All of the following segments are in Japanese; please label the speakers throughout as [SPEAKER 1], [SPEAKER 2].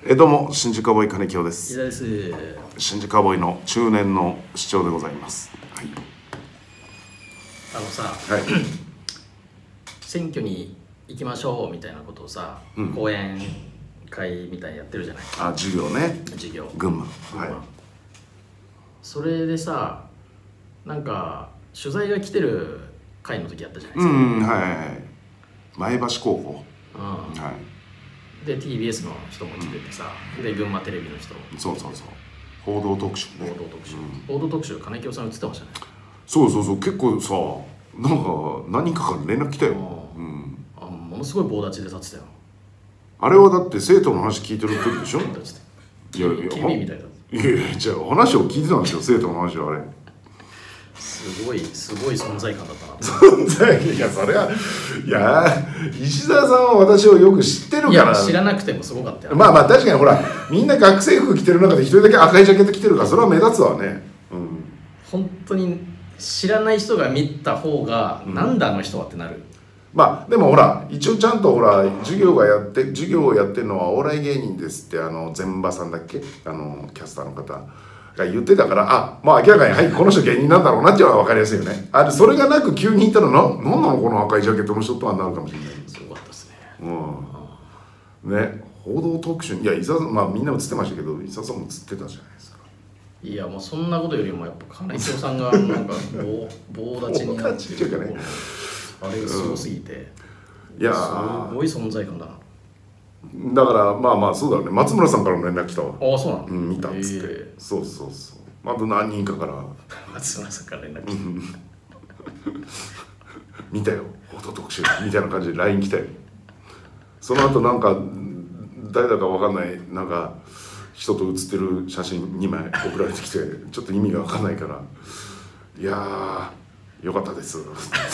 [SPEAKER 1] どうも新宿カウボーイ金清です。
[SPEAKER 2] 伊沢です。
[SPEAKER 1] 新宿カウボーイの中年の主張でございます。はい。
[SPEAKER 2] はい、選挙に行きましょうみたいなことをさ、講演会みたいにやってるじゃない。
[SPEAKER 1] 授業ね。
[SPEAKER 2] 授業。
[SPEAKER 1] 群馬。はい。
[SPEAKER 2] それでさ、なんか取材が来てる会の時あったじゃないですか。
[SPEAKER 1] はい。前橋高校。はい。
[SPEAKER 2] で TBS の人も来ててさ、で群馬テレビの人。
[SPEAKER 1] そう。報道特集ね。
[SPEAKER 2] 報道特集、金清さん映ってましたね。
[SPEAKER 1] そう。結構さ、なんか何かから連絡来たよ。
[SPEAKER 2] ものすごい棒立ちで立ってたよ。あ
[SPEAKER 1] れはだって生徒の話聞いてる時でしょ。
[SPEAKER 2] 警備みたいだ。
[SPEAKER 1] じゃあ話を聞いてたんですよ、生徒の話は。あれ
[SPEAKER 2] すごい存在感だったな。
[SPEAKER 1] 存在感、いやそれは、いや石澤さんは私をよく知ってるから。
[SPEAKER 2] いや知らなくてもすごかったよ。
[SPEAKER 1] まあ確かにほら、みんな学生服着てる中で一人だけ赤いジャケット着てるから、それは目立つわね。
[SPEAKER 2] 本当に知らない人が見た方が、なんだあの人はってなる。
[SPEAKER 1] まあでもほら、一応ちゃんとほら、授業をやってるのはお笑い芸人ですって、膳場さんだっけ、キャスターの方が言ってたから、まあ明らかに、はい、この人芸人なんだろうなっていうのは分かりやすいよね。それがなく急に言ったら、なんなのこの赤いジャケットの人とはなるかもしれない。
[SPEAKER 2] すごかったですね。
[SPEAKER 1] ね、報道特集、いや、伊沢さん、まあみんな映ってましたけど、伊沢さんも映ってたじゃないですか。 だからまあそうだね、松村さんからも連絡来たわ。
[SPEAKER 2] そうなの。
[SPEAKER 1] 見たっつって。そう。あと何人かから
[SPEAKER 2] 松村さんから連絡来た。
[SPEAKER 1] 見たよ、報道特集みたいな感じで LINE 来たよ。その後なんか誰だか分かんないなんか人と写ってる写真2枚送られてきて、ちょっと意味が分かんないから、いやーよかったです。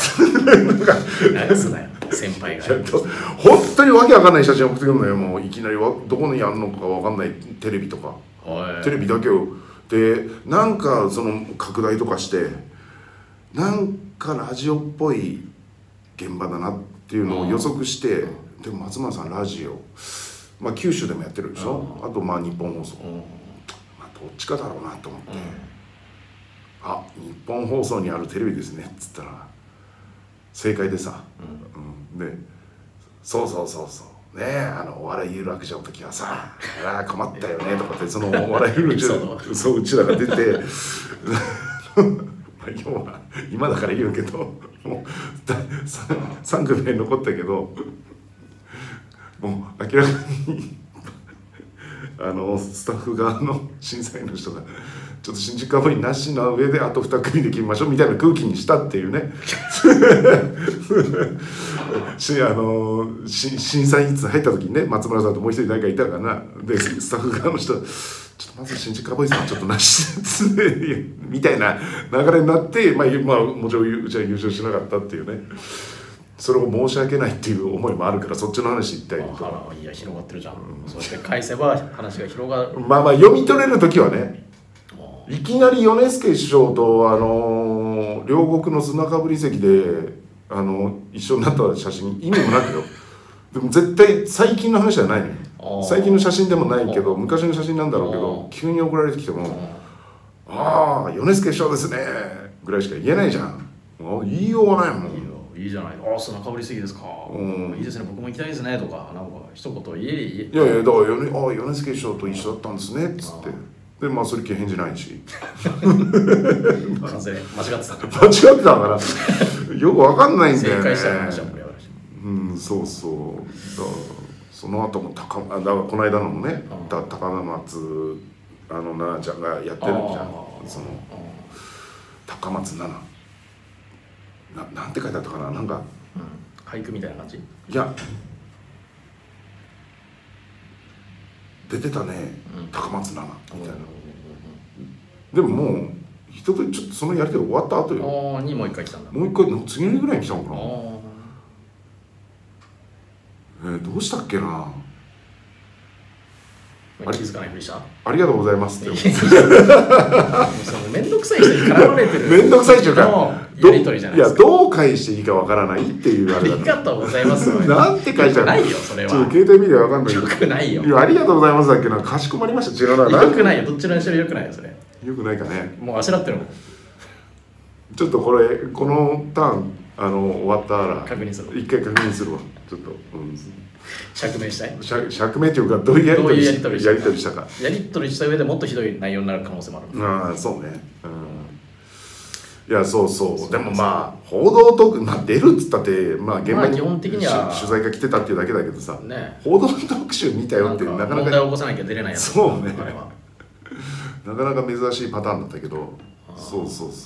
[SPEAKER 2] 先輩が
[SPEAKER 1] 本当にわけわかんない写真送ってくるのよ。もういきなりどこにあるのかわかんないテレビとか、テレビだけをでなんかその拡大とかして、なんかラジオっぽい現場だなっていうのを予測して、でも松村さんラジオ、まあ九州でもやってるでしょ。あとまあ日本放送、まあどっちかだろうなと思って、日本放送にあるテレビですねっつったら正解でさ、でそうねえ、お笑い有楽町の時はさ、困ったよねとかって、そのお笑い有楽町そううちらが出て要は今だから言うけど、もう3組で残ったけど、もう明らかにスタッフ側の審査員の人がちょっと新宿カウボーイなしの上であと2組で決めましょうみたいな空気にしたっていうね。審査員室入った時にね、松村さんともう一人誰かいたかな。でスタッフ側の人、ちょっとまず新宿カウボーイさんちょっとなしみたいな流れになって、まあもちろんうちは優勝しなかったっていうね。それを申し訳ないっていう思いもあるから、そっちの話言ったりとか。
[SPEAKER 2] いや広がってるじゃん。そして返せば話が広がる。
[SPEAKER 1] まあ読み取れる時はね、いきなり米助師匠と両国の砂かぶり席で一緒になった写真意味もなくよ。でも絶対最近の話じゃないのよ。最近の写真でもないけど、昔の写真なんだろうけど、急に送られてきても「米助師匠ですね」ぐらいしか言えないじゃん。言いようがないもん。
[SPEAKER 2] いいじゃない。砂かぶりすぎですか。いいですね。僕も行きたいですねとか、なんか一言言え。
[SPEAKER 1] いやだから米助師匠と一緒だったんですねっつって。でまあそれっきり返事ないし。
[SPEAKER 2] 完全間違ってたから 。
[SPEAKER 1] よくわかんないんだよね。
[SPEAKER 2] 正解したら話は盛り上がるし。
[SPEAKER 1] そう。その後もだからこの間のもね、高松奈々ちゃんがやってるじゃん。その高松奈々。なんて書いてあったかな、なんか、
[SPEAKER 2] 俳句みたいな感じ。
[SPEAKER 1] いや出てたね、高松奈々みたいな。でももう人とちょっとそのやり取り終わった後よ。
[SPEAKER 2] にもう一回来たんだ。
[SPEAKER 1] もう一回次の日ぐらいに来たのかな。どうしたっけな。
[SPEAKER 2] 気づかないふりした。
[SPEAKER 1] ありがとうございますって。
[SPEAKER 2] めんどくさい人に絡まれてる。
[SPEAKER 1] めんどくさいっていうか、
[SPEAKER 2] やり取りじゃないですか。
[SPEAKER 1] いやどう返していいかわからないっていうあれだ
[SPEAKER 2] ありがとうございます
[SPEAKER 1] なんて書いてある
[SPEAKER 2] ないよそれは。
[SPEAKER 1] 携帯見りゃわかんないけど。
[SPEAKER 2] よくないよ。
[SPEAKER 1] いやありがとうございますだっけな、かしこまりました違うな。
[SPEAKER 2] よくないよ、どっちらにしろよくないよそれ。
[SPEAKER 1] よくないかね。
[SPEAKER 2] もうあしらってるもん。
[SPEAKER 1] ちょっとこのターン終わったら
[SPEAKER 2] 確認する。
[SPEAKER 1] 一回確認するわちょっと、
[SPEAKER 2] 釈明したい。
[SPEAKER 1] 釈明というかどういうやり取りしたか。
[SPEAKER 2] やり取りした上でもっとひどい内容になる可能性もある。
[SPEAKER 1] ああそうね、いやそうでもまあ報道特まあ出るっつったってまあ現場に
[SPEAKER 2] 基本的には
[SPEAKER 1] 取材が来てたっていうだけだけどさ、
[SPEAKER 2] ね、
[SPEAKER 1] 報道特集見たよってなかなか
[SPEAKER 2] 問題を起こさなきゃ出れないやつ。
[SPEAKER 1] そうね
[SPEAKER 2] あれは
[SPEAKER 1] なかなか珍しいパターンだったけど、そう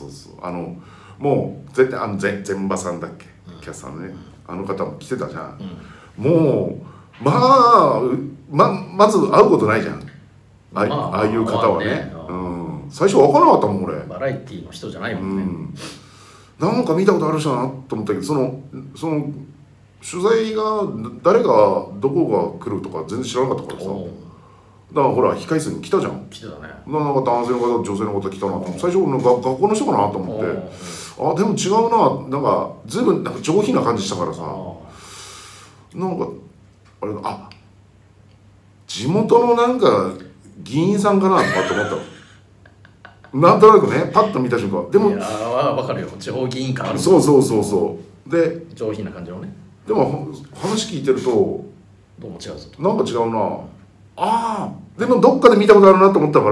[SPEAKER 1] もう絶対全場さんだっけ、キャスターのね、あの方も来てたじゃん、もうまず会うことないじゃん、ああいう方はね、最初分からなかったもん俺。
[SPEAKER 2] バラエティーの人じゃないもんね、
[SPEAKER 1] なんか見たことある人だなと思ったけど、その取材が誰がどこが来るとか全然知らなかったからさ、だからほら控室に来たじゃん。
[SPEAKER 2] 来てたね。
[SPEAKER 1] なんか男性の方女性の方来たなと、最初学校の人かなと思って、あでも違うな、なんか随分なんか上品な感じしたからさ、なんかあれ地元のなんか議員さんかなとかって思ったのなんとなくね、パッと見た瞬間でも、いや
[SPEAKER 2] 分かるよ、地方議員感ある。
[SPEAKER 1] そうで
[SPEAKER 2] 上品な感じのね。
[SPEAKER 1] でも話聞いてると
[SPEAKER 2] どうも違うぞと、
[SPEAKER 1] なんか違うな、でもどっかで見たことあるなと思ったから、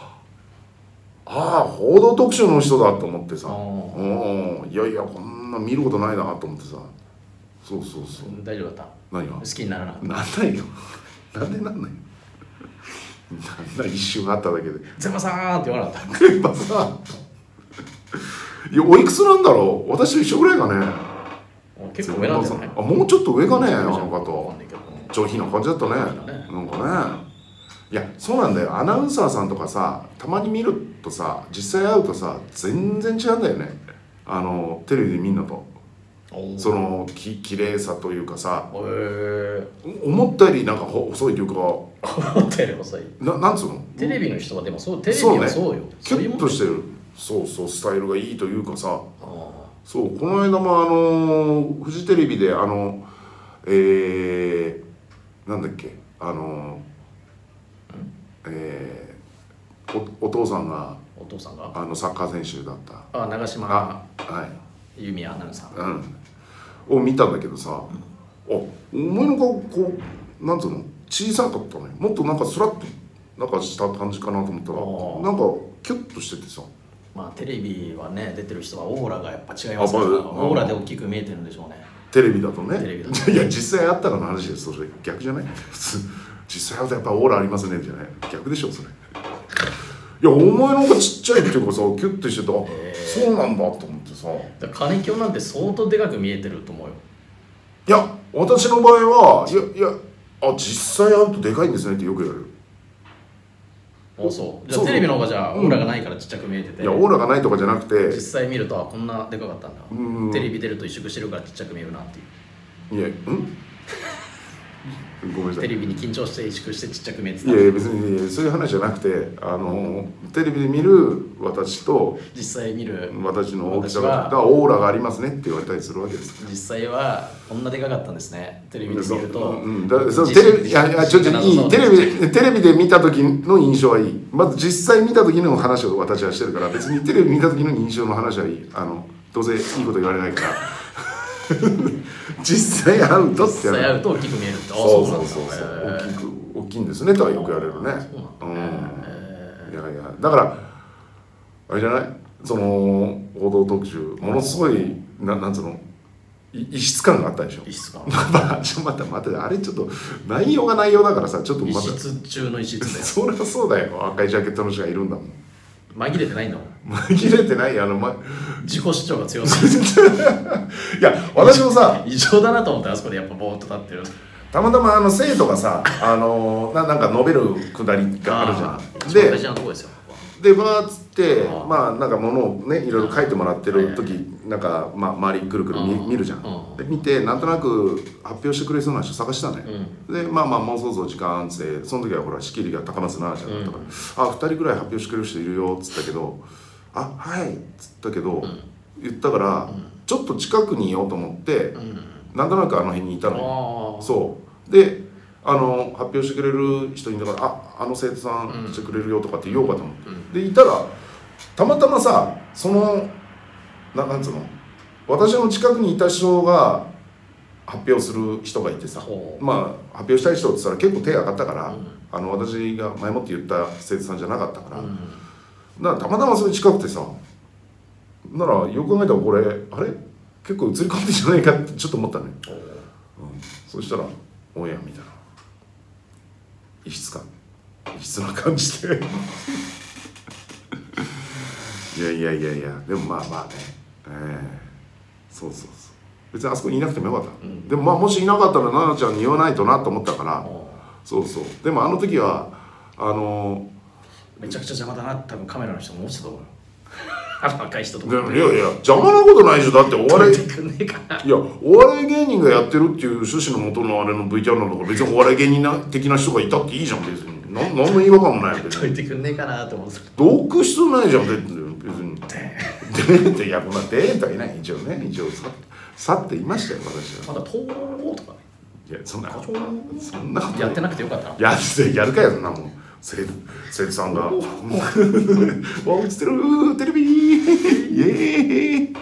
[SPEAKER 1] 報道特集の人だと思ってさ、いやこんな見ることないなと思ってさ、そう
[SPEAKER 2] 大丈夫だった。
[SPEAKER 1] 何が
[SPEAKER 2] 好きにならなかった。
[SPEAKER 1] なんないよなんでなんないよ一瞬あっただけで
[SPEAKER 2] ゼマさーんって言わなかった。
[SPEAKER 1] ゼマさんいやおいくつなんだろう、私と一緒ぐらいかね。
[SPEAKER 2] 結構上なんじゃない。
[SPEAKER 1] もうちょっと上かね、あの方
[SPEAKER 2] わかんないけど
[SPEAKER 1] 上品な感じだったね、なんかね。いやそうなんだよ、アナウンサーさんとかさたまに見るとさ、実際会うとさ全然違うんだよね、テレビで見んのと。その綺麗さというかさ、思ったよりなんか細いというか、
[SPEAKER 2] 思ったより細い、
[SPEAKER 1] なんつうの、
[SPEAKER 2] テレビの人はでもテレビはそうよ、
[SPEAKER 1] キュッとしてる、スタイルがいいというかさ、この間もフジテレビでなんだっけ、お父さんがサッカー選手だった、
[SPEAKER 2] 長嶋由美アナウンサー、
[SPEAKER 1] を見たんだけどさ、お前の顔こうなんつうの小さかったね、もっとなんかスラッとなんかした感じかなと思ったら、なんかキュッとしててさ、
[SPEAKER 2] テレビはね出てる人はオーラがやっぱ違いますから、オーラで大きく見えてるんでしょうね、テレビだとね。
[SPEAKER 1] いや実際あったらの話です、それ逆じゃない普通実際あったらやっぱオーラありますねじゃない、逆でしょそれ。いやお前の方がちっちゃいっていうかさ、キュッとしてて、そうなんだと思ってさ、
[SPEAKER 2] 金京なんて相当でかく見えてると思うよ。
[SPEAKER 1] いや私の場合はいや実際会うとでかいんですねってよく言われる。
[SPEAKER 2] そうじゃあテレビの方がじゃあオーラがないからちっちゃく見えてて、
[SPEAKER 1] いやオーラがないとかじゃなくて、
[SPEAKER 2] 実際見るとこんなでかかったんだ、テレビ出ると萎縮してるからちっちゃく見えるなっていう。
[SPEAKER 1] いやごめんなさい、
[SPEAKER 2] テレビに緊張して萎縮してちっちゃく見えてた。
[SPEAKER 1] いや別にそういう話じゃなくて、テレビで見る私と
[SPEAKER 2] 実際見る
[SPEAKER 1] 私の大きさがオーラがありますねって言われたりするわけです。
[SPEAKER 2] 実際はこんなでかかったんですね、テレビで見ると。
[SPEAKER 1] テレビで見た時の印象はいい。まず実際見た時の話を私はしてるから、別にテレビ見た時の印象の話はいい。どうせいいこと言われないから実際会うとって、
[SPEAKER 2] 実際会うと大きく見えるって。
[SPEAKER 1] 大きいんですねとはよく言われるね。いやだからあれじゃない、その報道特集ものすごいなんつうの異質感があったでしょ。
[SPEAKER 2] 異質感
[SPEAKER 1] 待ってあれちょっと内容が内容だからさ、ちょっと
[SPEAKER 2] 異質中の異質だよ
[SPEAKER 1] そりゃそうだよ、赤いジャケットの人がいるんだもん。
[SPEAKER 2] 紛れてないんだもん。
[SPEAKER 1] 紛れてない、
[SPEAKER 2] 自己主張が強すぎる
[SPEAKER 1] いや私もさ
[SPEAKER 2] 異常だなと思ってあそこでやっぱボーっと立ってる。
[SPEAKER 1] たまたま生徒がさなんか述べるくだりがあるじゃん。
[SPEAKER 2] で大事なとこですよ。
[SPEAKER 1] でバーッつってなんか物をねいろいろ書いてもらってる時、なんか周りくるくる見るじゃん。で見てなんとなく発表してくれそうな人探したのよ。でもうそろそろ時間っつって、その時はほら仕切りが高松奈々ちゃんだったから、2人ぐらい発表してくれる人いるよっつったけど、はいっつったけど、 言ったから、ちょっと近くにいようと思って、なんとなくあの辺にいたのよ。そうで発表してくれる人にだから「あの生徒さんしてくれるよ」とかって言おうかと思って、でいたらたまたまさそのなんつうの私の近くにいた人が発表する人がいてさ、まあ発表したい人って言ったら結構手が上がったから、私が前もって言った生徒さんじゃなかったから、だからたまたまそれ近くてさ、ならよく考えたらこれあれ結構映り込んでんじゃないかってちょっと思ったね。そしたらオンエア見たら異質な感じでいやでもまあね、そう別にあそこにいなくてもよかった、でもまあもしいなかったら奈々ちゃんに言わないとなと思ったから、そうでもあの時は
[SPEAKER 2] めちゃくちゃ邪魔だな多分カメラの人も思ってたと思うよ若い人とか。
[SPEAKER 1] いや邪魔なことないでしょ。だってお笑いお笑い芸人がやってるっていう趣旨の元のあれの VTR なんだから別にお笑い芸人的な人がいたっていいじゃん別に。何の違和感もないよ別に。
[SPEAKER 2] 解いてくんねえかなと思ってた。
[SPEAKER 1] どく必要ないじゃん別に。でっていやこんなでーとは言えない。一応さって言いましたよ私は。
[SPEAKER 2] まだとーとかね。
[SPEAKER 1] いやそんなこと
[SPEAKER 2] やってなくてよかったな。
[SPEAKER 1] やるかよそんなもん。生徒さんが「わ映ってるテレビイエーイ!」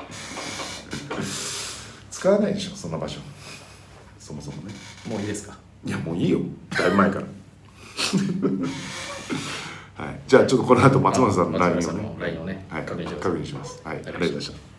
[SPEAKER 1] 使わないでしょそんな場所そもそもね。
[SPEAKER 2] もういいですか。
[SPEAKER 1] いやもういいよだいぶ前からはい、じゃあちょっとこの後松村さんの LINE をね、
[SPEAKER 2] はい、
[SPEAKER 1] 確認します。はい、ありがとうございました。